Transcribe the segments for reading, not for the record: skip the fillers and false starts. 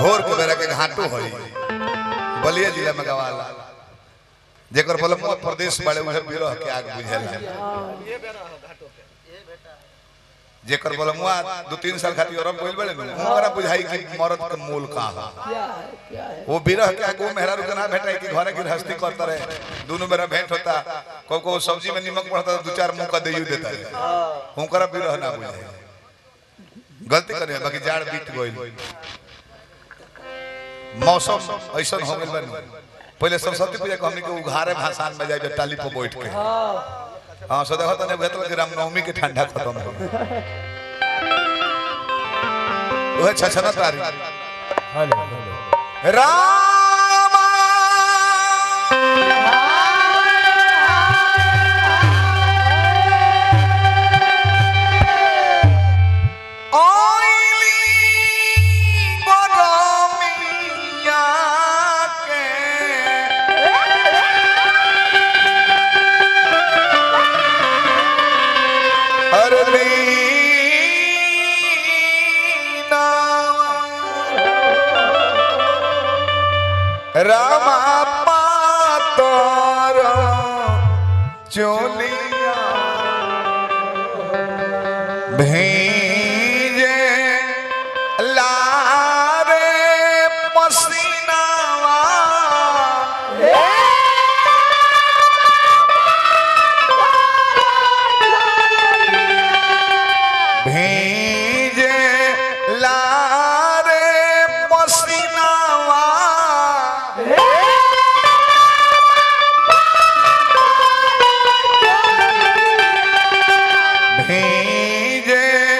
भोर के बेरा के घाटो होई बलिया जिला में गवाला जेकर बलमुआ प्रदेश बड़े उहे बिरह के आग बुझेला ये बेरा घाटो के ये बेटा जेकर बलमुआ 2-3 साल खातिर औरब बोल बड़े न ओकरा बुझाई कि मरद के मूल का क्या है वो बिरह के आग वो मेहरारू के ना भेटाई कि घरे गृहस्थी करता रहे दोनों मेरा भेंट होता को सब्जी में नमक पड़ता 2-4 मुंह का देयू देता है ओकरा बिरह ना बुझाई गलती करे बाकी जाड़ बीत गइल मौसम ऐसा हो गइल बा पहले सरस्वती पूजा को हमनी के उघारे भाषण में जाए टाली पर बैठ के हां सो देखो तने भेटल कि रामनवमी के ठंडा खत्म हो ओए छछना तारी हेलो राम रामा पातर चोलिया भेजे लारे पसीनावा भेजे लारे पसीनावा भेजे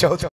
चौथ